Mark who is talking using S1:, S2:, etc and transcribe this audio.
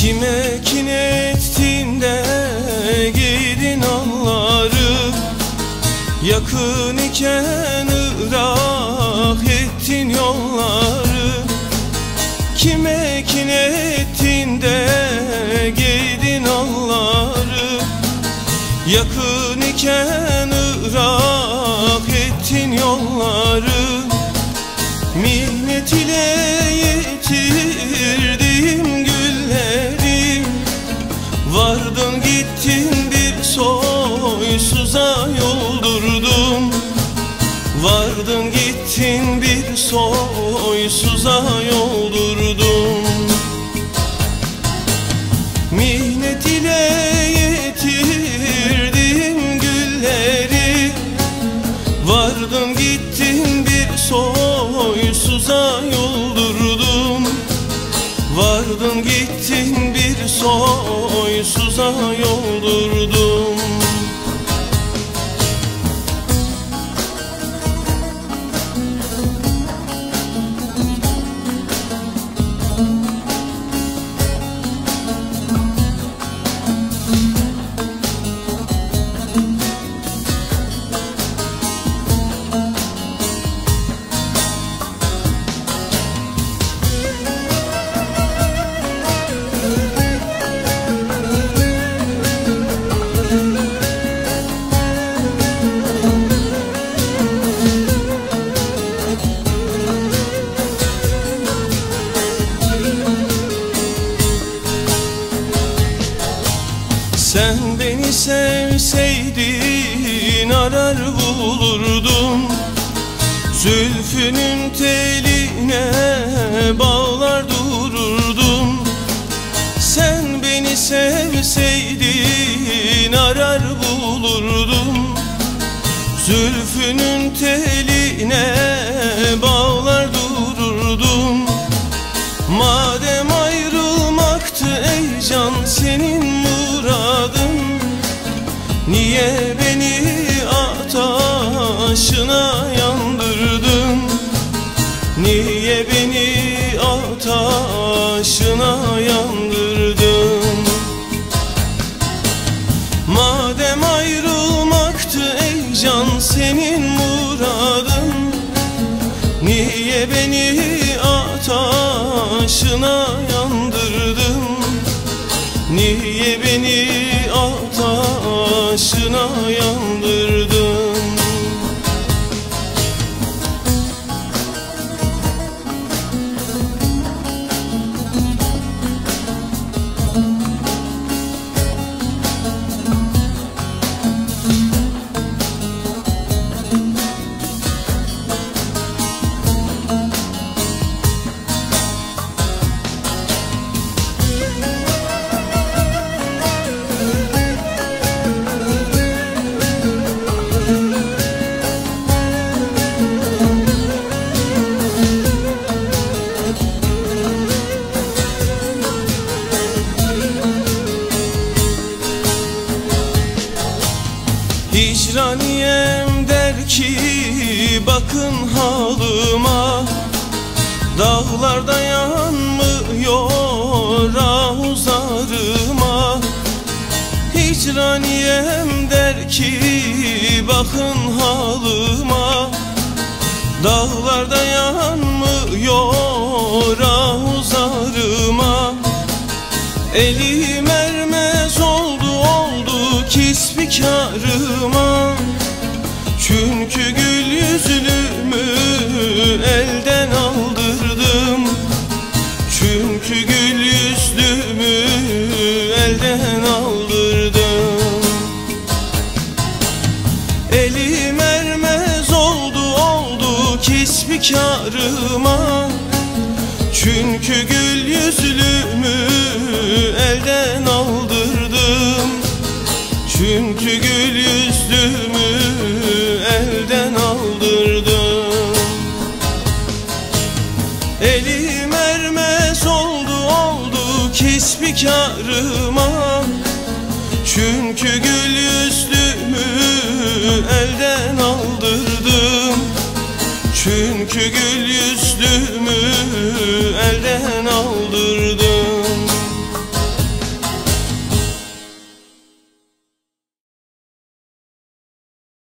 S1: Kime kin ettin de giydin onları, yakın iken ırak ettin yolları. Kime kin ettin de giydin onları, yakın iken ırak ettin yolları. Minnet ile yitirdim gülleri, vardın gittin bir soysuza yoldurdum. Vardın gittin bir soysuza yoldurdum. Minnet ile yitirdim gülleri, vardın gittin bir soysuza yoldurdum. Vardın gittin bir soysuza yoldurdum. Sen beni sevseydin arar bulurdum, zülfünün teline bağlar dururdum. Sen beni sevseydin arar bulurdum, zülfünün teline bağlar dururdum. Madem ayrılmaktı ey can senin muradın, niye beni ateşine yandırdın? Niye beni ateşine yandırdın? Madem ayrılmaktı ey can senin muradın, niye beni ateşine yandırdın? Niye beni ateşine yandırdın? Hicraniyem der ki bakın halıma, dağlarda yanmıyor ahuzarıma. Hicraniyem der ki bakın halıma, dağlarda yanmıyor ahuzarıma. Elim ermez oldu kispikarıma, çünkü gül yüzlümü elden aldırdım. Çünkü gül yüzlümü elden aldırdım. Elim ermez oldu kispikarıma, çünkü gül yüzlümü elden aldırdım. Çünkü gül yüzlümü elden aldırdım. Elim ermez oldu kispikarıma, çünkü gül yüzlümü elden aldırdım. Çünkü gül yüzlümü elden aldırdım.